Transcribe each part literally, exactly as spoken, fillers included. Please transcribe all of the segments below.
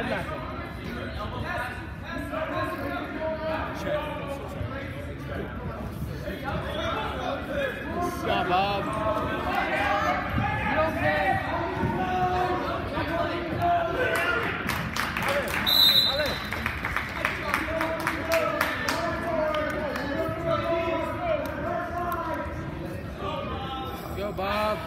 Yeah, Bob. Go, Bob.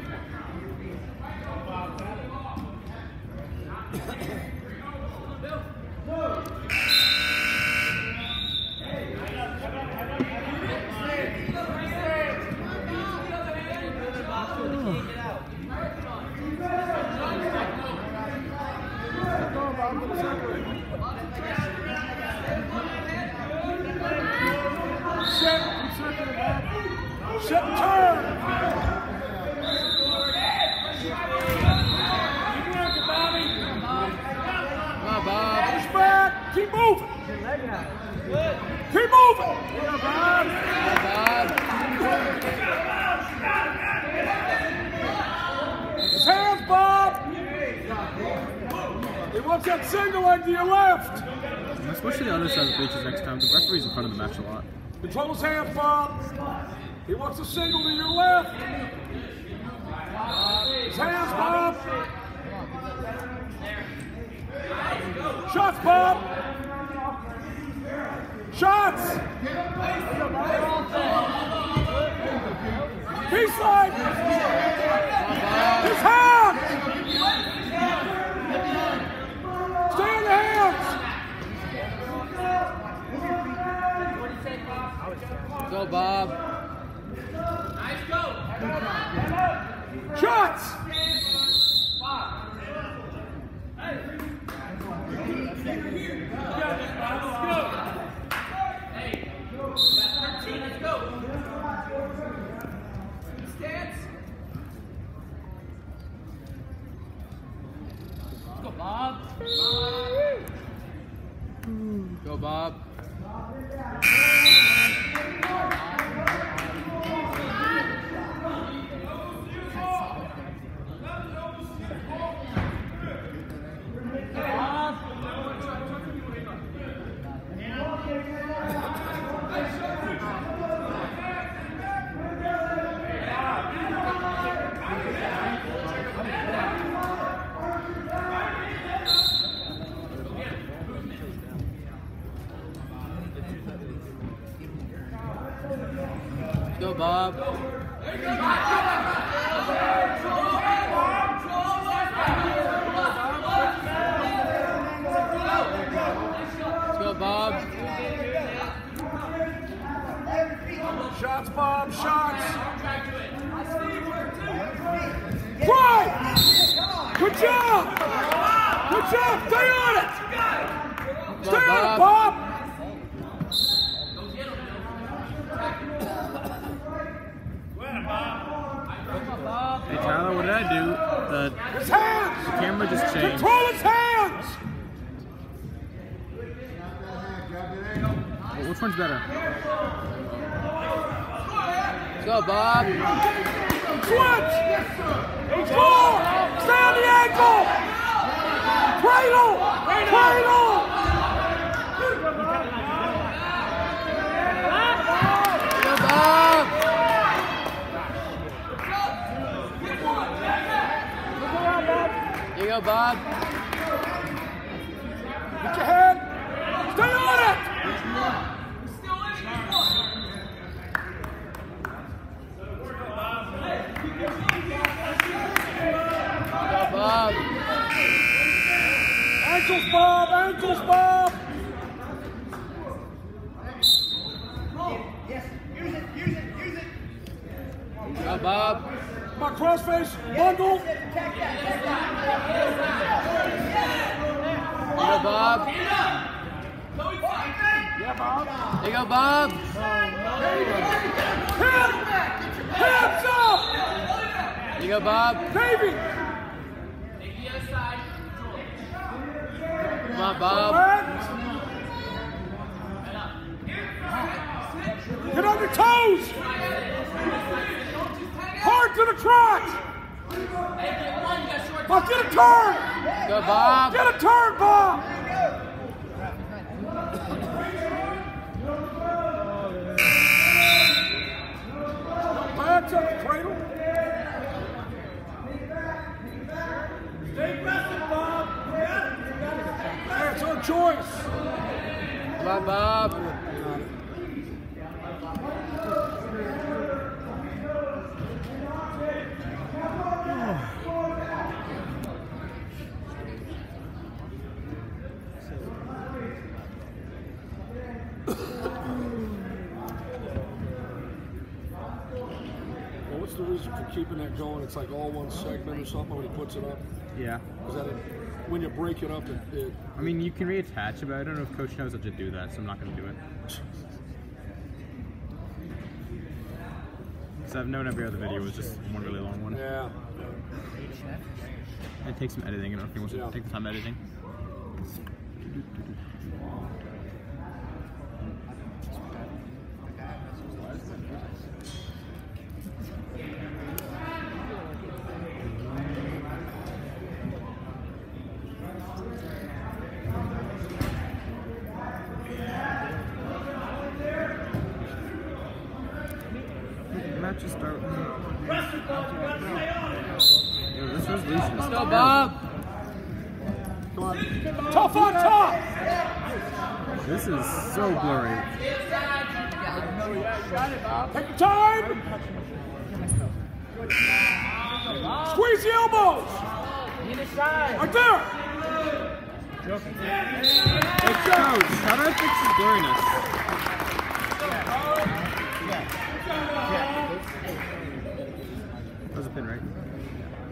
Set turn! Come on, Bob. Push back! Keep moving! Keep moving! Come on, Bob. His hands, Bob! He wants that single leg to your left! Let's switch to the other side of the bleachers next time. The referee's in front of the match a lot. Control his hands, Bob! He wants a single to your left! His hands, Bob! Shots, Bob! Shots! Peace line! His hands! Stay in the hands! Go, Bob. Shots! Go, Bob. Go, Bob. Go, Bob. Let's go, Bob. Shots, Bob, shots! Right! Good job! Good job! Stay on it! Stay on it, Bob! Hey Tyler, what did I do? The, His hands! the camera just changed. Control his hands! Well, which one's better? Let's go, Bob. Switch! Score! Stay on the ankle! Cradle! Cradle! Go, Bob. Here you go, Bob. Get your head! Stay on it! Go, Bob. Ankles, Bob! Ankles, Bob! Go, Bob. Come on, crossface, bundle. Go, Bob. Yeah, Bob. There you go, Bob. Hit! Hands up! There you go, Bob. Davey! Come on, Bob. Get on your toes! Hard to the trot! Bob, get a turn! Go, Bob. Get a turn, Bob! Back to the cradle. Stay aggressive, Bob. That's our choice. Come on, Bob. Well, what's the reason for keeping that going? It's like all one segment or something when he puts it up? Yeah. Is that it? When you break it up, it, it I mean, you can reattach it, but I don't know if Coach knows how to do that, so I'm not going to do it. Because I've known every other video was just one really long one. yeah. It takes some editing. I don't know if he wants to Yeah. take the time editing. Match is start. Yo, this resolution is Go, Bob. Come on. Tough on top! This is so blurry. Take your time! Squeeze the elbows! Right there! Hey, Coach, how do I fix this blurriness? That was a pin, right?